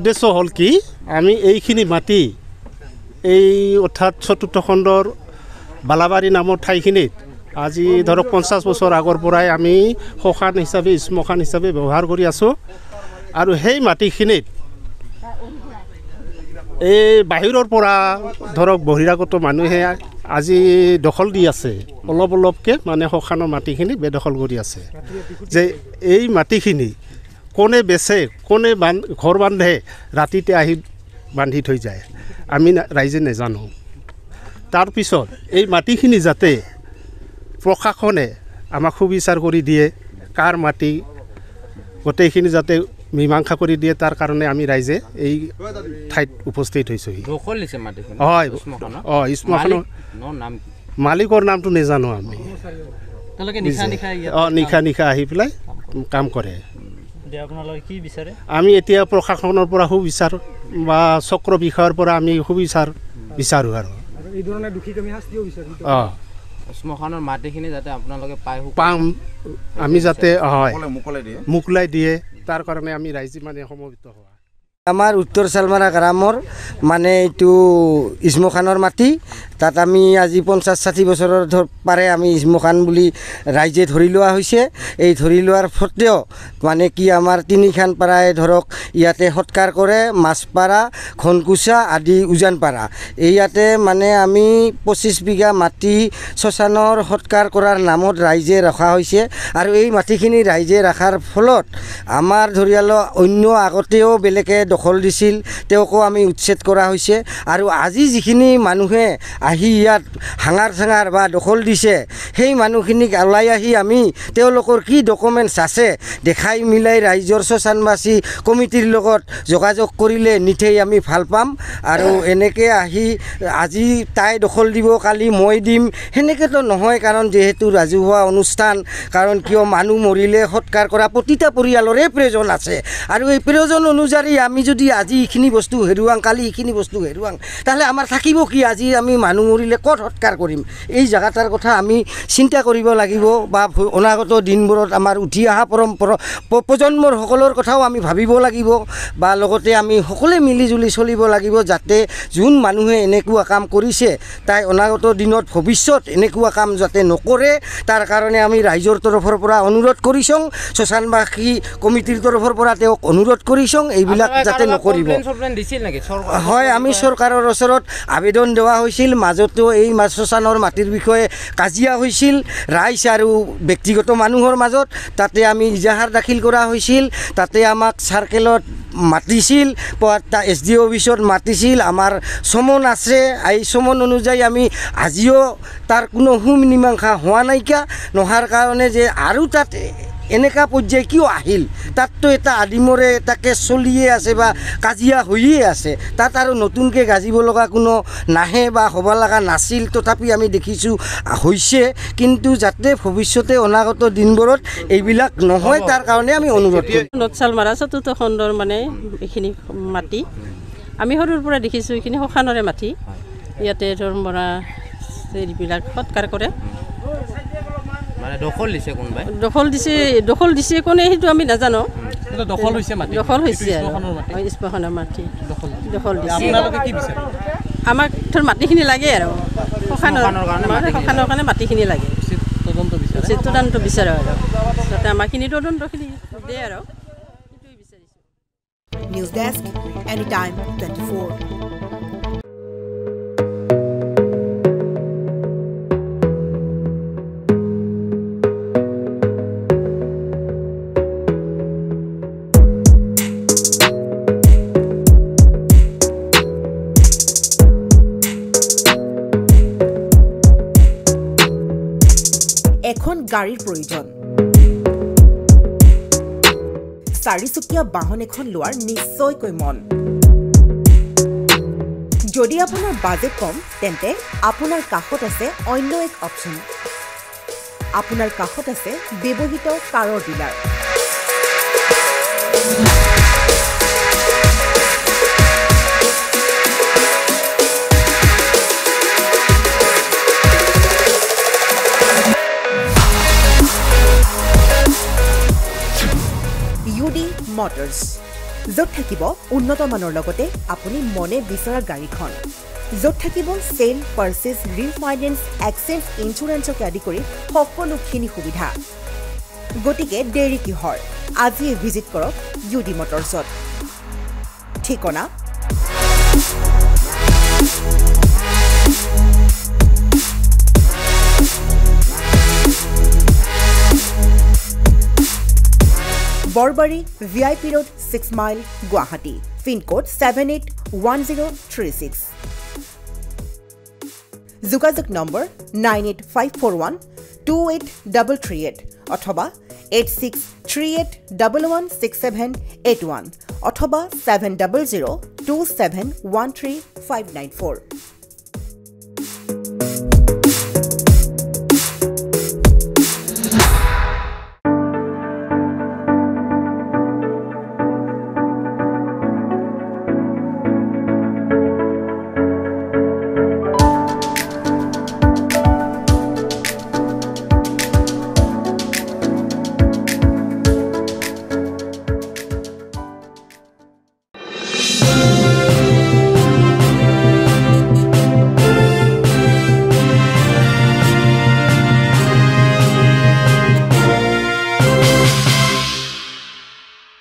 উদ্দেশ্য হ'ল কি আমি এইখিনি মাটি এই অৰ্থাৎ চতুৰ্থ খণ্ডৰ বালাবাৰী নামৰ ঠাইখিনিত আজি ধৰক 50 বছৰ আগৰ পৰাই আমি শশান হিচাপে শ্মশান হিচাপে ব্যৱহাৰ কৰি আছোঁ আৰু সেই মাটিখিনিত এই বাহিৰৰ পৰা ধৰক বহিৰাগত মানুহে আজি দখল দি আছে অলপ অলপকৈ মানে শশানৰ মাটিখিনি বেদখল কৰি আছে যে এই মাটিখিনি কোনে বেচে কোনে ঘৰ বান্ধে ৰাতিতে আহি বান্ধি থৈ যায় আমি ৰাইজে নাজানো তাৰপিছত এই মাটিখিনি যাতে প্ৰশাসনে আমাক সুবিচাৰ কৰি দিয়ে কাৰ মাটি গোটেইখিনি যাতে মীমাংসা কৰি দিয়ে তাৰ কাৰণে আমি ৰাইজে এই ঠাইত উপস্থিত হৈছোহি হয় শ্মশানৰ মালিকৰ নামটো নাজানো আমি নিশা নিশা আহি পেলাই কাম কৰে আমি এতিয়া প্ৰশাসনৰ পৰা সুবিচাৰ বা চক্ৰ বিষয়ৰ পৰা আমি সুবিচাৰ বিচাৰোঁ আৰু শ্মশানৰ মাটিখিনি যাতে আপোনালোকে পাম আমি যাতে হয় মোকলাই দিয়ে তাৰ কাৰণে আমি ৰাইজে মানে সমবেত হোৱা আমাৰ উত্তৰ চালমাৰা গ্ৰামৰ মানে এইটো শ্মশানৰ মাটি তাত আমি আজি 50-60 বছৰৰ পাৰে আমি শ্মশান বুলি ৰাইজে ধৰি লোৱা হৈছে এই ধৰি লোৱাৰ সত্ত্বেও মানে কি আমাৰ তিনিখান পাৰাই ধৰক ইয়াতে সৎকাৰ কৰে মাছপাৰা ঘনকুচা আদি উজানপাৰা এই ইয়াতে মানে আমি 25 বিঘা মাটি শ্মশানৰ সৎকাৰ কৰাৰ নামত ৰাইজে ৰখা হৈছে আৰু এই মাটিখিনি ৰাইজে ৰখাৰ ফলত আমাৰ ধৰিয়ালো অন্য আগতেও বেলেগে দখল দিছিল তেওঁকো আমি উচ্ছেদ কৰা হৈছে আৰু আজি যিখিনি মানুহে আহি ইয়াত হাঙাৰ চাঙাৰ বা দখল দিছে সেই মানুহখিনিক ওলাই আহি আমি তেওঁলোকৰ কি ডকুমেণ্টছ আছে দেখাই মিলাই ৰাইজৰ শ্মশানবাসী কমিটিৰ লগত যোগাযোগ কৰিলে নিঠেই আমি ভাল পাম আৰু এনেকৈ আহি আজি তাই দখল দিব কালি মই দিম সেনেকৈতো নহয় কাৰণ যিহেতু ৰাজহুৱা অনুষ্ঠান কাৰণ কিয় মানুহ মৰিলে সৎকাৰ কৰা প্ৰতিটা পৰিয়ালৰে প্ৰয়োজন আছে আৰু এই প্ৰয়োজন অনুযায়ী আমি যদি আজি এইখিনি বস্তু হেৰুৱাং কালি এইখিনি বস্তু হেৰুৱাং তাহলে আমাৰ থাকিব কি আজি আমি মানুহ মৰিলে ক'ত সৎকাৰ কৰিম এই জাগাটাৰ কথা আমি চিন্তা কৰিব লাগিব বা অনাগত দিনবোৰত আমাৰ উঠি অহা পৰম্পৰা প্ৰজন্মৰ সকলৰ কথাও আমি ভাবিব লাগিব বা লগতে আমি সকলোৱে মিলিজুলি চলিব লাগিব যাতে যোন মানুহে এনেকুৱা কাম কৰিছে তাই অনাগত দিনত ভৱিষ্যত এনেকুৱা কাম যাতে নকৰে তাৰ কাৰণে আমি ৰাইজৰ তৰফৰ পৰা অনুৰোধ কৰিছোঁ শ্মশানবাসী কমিটিৰ তৰফৰ পৰা তেওঁক অনুৰোধ কৰিছোঁ এইবিলাক যাতে নকৰিব হয় আমি চৰকাৰৰ ওচৰত আবেদন দেওয়া হৈছিল মাজতো এই শ্মশানৰ মাটিৰ বিষয়ে কাজিয়া হৈছিল ৰাইজ আৰু ব্যক্তিগত মানুহৰ মাজত তাতে আমি ইজাহাৰ দাখিল কৰা হৈছিল তাতে আমাক চাৰ্কেলত মাতিছিল SDO অফিচত মাতিছিল আমাৰ চমন আছে এই চমন অনুযায়ী আমি আজিও তাৰ কোনো মীমাংসা হোৱা নাইকিয়া নোহাৰ কাৰণে যে আৰু তাত এনেকা পৰ্যায় কিয় আহিল তাততো এটা আদিমৰে তাকে চলিয়ে আছে বা কাজিয়া হৈয়ে আছে তাত আৰু নতুনকৈ গাজিব লগা কোনো নাহে বা হ'ব লগা নাছিল তথাপি আমি দেখিছোঁ হৈছে কিন্তু যাতে ভৱিষ্যতে অনাগত দিনবোৰত এইবিলাক নহয় তাৰ কাৰণে আমি অনুৰোধ কৰিম নটচালমাৰা চতুৰ্থ খণ্ডৰ মানে এইখিনি মাটি আমি সৰুৰ পৰা দেখিছোঁ এইখিনি শশানৰে মাটি ইয়াতে ধৰ্মৰা এইবিলাক সৎকাৰ কৰে দখল দিছে কোনে সেইটো আমি নাজানো দখল হৈছে শ্মশানৰ মাটি দখল দিছে আমাক ধৰ মাটিখিনি লাগে আৰু শশানৰ কাৰণে মাটিখিনি লাগে তদন্ত বিচাৰে আৰু যাতে আমাৰখিনি তদন্তখিনি দিয়ে আৰু সেইটোৱে বিচাৰিছোঁ নিউজ ডেস্ক এনিটাইম 24 এখন গাড়ীৰ প্ৰয়োজন চাৰিচকীয়া বাহন এখন লোৱাৰ নিশ্চয়কৈ মন যদি আপোনাৰ বাজেট কম তেন্তে আপোনাৰ কাষত আছে অন্য এক অপচন আপোনাৰ কাষত আছে ব্যৱহৃত কাৰৰ ডিলাৰ Motors, য'ত থাকিব উন্নত মানৰ লগতে আপুনি মনে বিচৰা গাড়ীখন য'ত থাকিব চেল পাৰ্চেছ ৰিফাইনেন্স এক্সচেঞ্জ ইঞ্চুৰেঞ্চকে আদি কৰি সকলোখিনি সুবিধা গতিকে দেৰি কিহৰ আজিয়ে ভিজিট কৰক ইউডি মটৰ্ছত ঠিকনা Borbari VIP Road 6 Mile Guwahati PIN code 781036 যোগাযোগ নম্বৰ 9854128338 অথবা 8638116781 অথবা 7002713594